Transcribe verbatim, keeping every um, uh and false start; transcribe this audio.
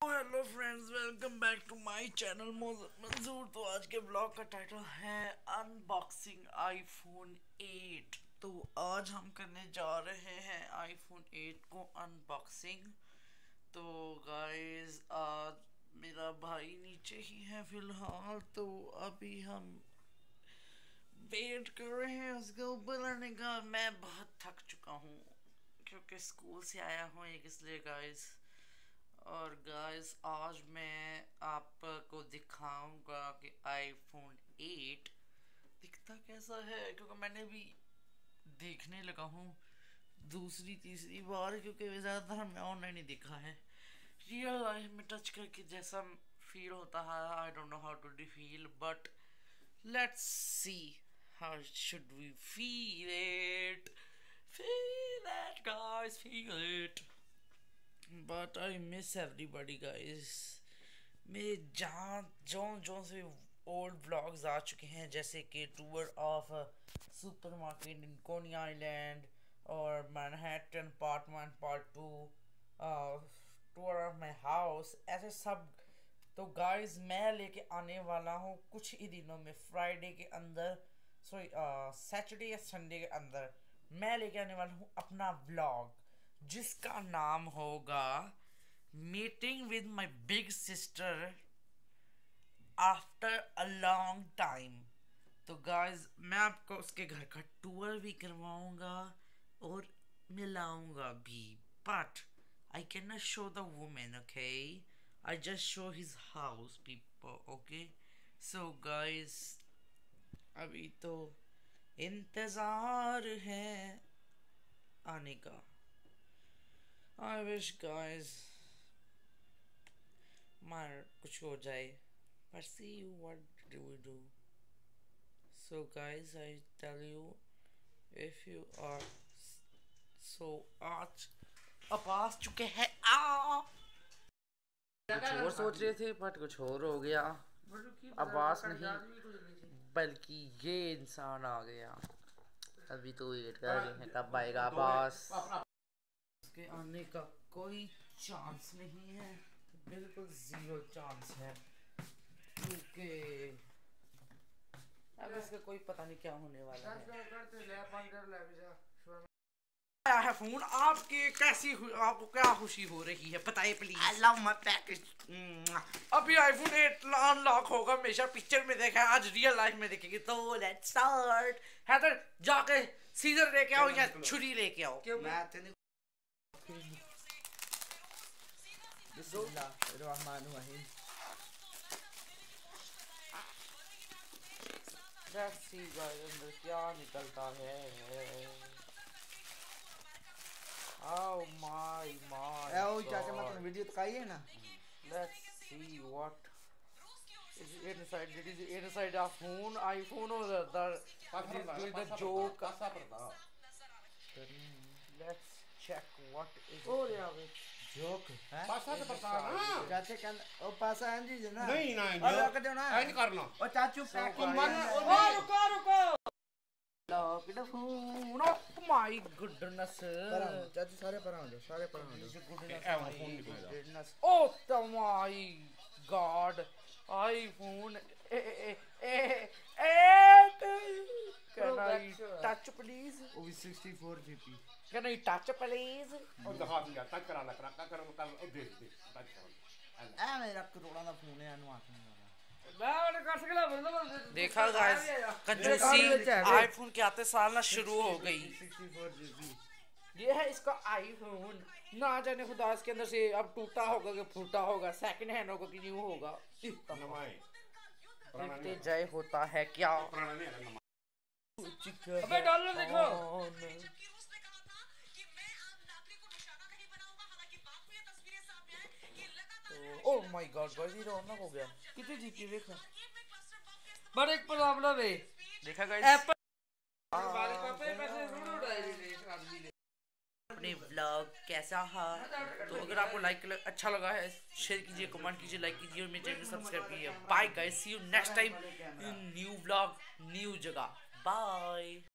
Hello friends, welcome back to my channel Manzoor. तो आज के ब्लॉग का टाइटल है अनबॉक्सिंग आईफोन एट। तो आज हम करने जा रहे हैं आईफोन एट को अनबॉक्सिंग। तो गाइस, आज मेरा भाई नीचे ही है फिलहाल, तो अभी हम वेट कर रहे हैं उसके ऊपर आने का। मैं बहुत थक चुका हूँ क्योंकि स्कूल से आया हूँ एक, इसलिए गाइस। और गाइस, आज मैं आपको दिखाऊंगा कि आईफोन एट दिखता कैसा है, क्योंकि मैंने भी देखने लगा हूँ दूसरी तीसरी बार, क्योंकि ज़्यादातर हमें ऑनलाइन ही दिखा है। रियल लाइफ में टच करके जैसा फील होता है, I don't know how to the feel, but let's see how should we feel it. Feel it guys, feel it. But I miss everybody guys. मेरे जहाँ जो जो से ओल्ड व्लॉग्स आ चुके हैं, जैसे कि tour of supermarket in Coney Island और Manhattan part one part two, tour of my house, ऐसे सब। तो गाइस, मैं लेके आने वाला हूँ कुछ ही दिनों में, फ्राइडे के अंदर, सॉरी सैटरडे या संडे के अंदर, मैं लेके आने वाला हूँ अपना व्लॉग, जिसका नाम होगा meeting with my big sister after a long time. तो गाइज, मैं आपको उसके घर का टूर भी करवाऊंगा और मिलाऊंगा भी, but I can not show the women, okay? I just show his house people, okay? So guys, अभी तो इंतज़ार है आने का। I wish guys मार कुछ हो जाए, but see what do we do. So guys, I tell you, if you are so आज अब आ चुके हैं आ कुछ और सोच रहे थे बट कुछ और हो गया। आवाज नहीं, बल्कि ये इंसान आ गया। अभी तो वेट कर रहे हैं कब आएगा बॉस। उसके आने का कोई चांस नहीं है, बिल्कुल जीरो चांस है, क्योंकि अब इसका कोई पता नहीं क्या होने वाला है। आया है फोन आपके, कैसी आपको क्या खुशी हो रही है बताइए please. I love my package. अभी आईफोन एट अनलॉक होगा, हमेशा पिक्चर में देखा है, आज रियल लाइफ में देखेंगे। तो लेट्स स्टार्ट। हैदर, जाके सीजर लेके आओ या छुरी लेके आओ। बिस्मिल्लाहिर्रहमानिर्रहीम। लेट्स सी गाइस, अंदर क्या निकलता है। Oh my my ए ओ चाचा, मैं तुम्हें वीडियो दिखाई है ना। Let's see what is inside. It is inside a phone, iPhone or the the, the joke. Let's check what is ओ रे आवे जोक है। पासा तो पता ना चाचा कन ओ पासा है जी ना। नहीं नहीं अरे कर दो ना, ऐ नहीं करना। ओ चाचू पैक तुम मन ओ रुको रुको lock the phone. Oh my goodness. चाचू सारे पर आ जाओ, सारे पर आ जाओ। ए वो फोन निकलेगा। ओह तो my god, iPhone eight. Can I touch please? ओ भी sixty four GB. Can I touch please? और दिखा दिया, टच करा ला, करा करा कर और दे दे टच करो। ए मेरा करोड़ा दा फोन है, अनु आखने वाला। देखा गाइस, कंजूसी आईफोन के आते साल ना शुरू हो गई। सिक्सटी फोर जीबी ये है इसका आईफोन, ना जाने खुदा इसके अंदर से अब टूटा होगा कि फूटा होगा, सेकंड हैंड होगा कि न्यू होगा। देखते जय होता है क्या। पुराना नहीं है ना। अबे डॉलर देखो। ओह माय गॉड गाइस, ये रौनक हो गया। कितनी जीती देखो, बट एक प्रॉब्लम है। देखा गाइस, एप्पल बारी पापे पैसे जरूर उड़ाए। अपने व्लॉग कैसा है, तो अगर आपको लाइक अच्छा लगा है शेयर कीजिए, कमेंट कीजिए, लाइक कीजिए और मेरे चैनल को सब्सक्राइब कीजिए। Bye guys, see you next time in new vlog, new जगह। बाय।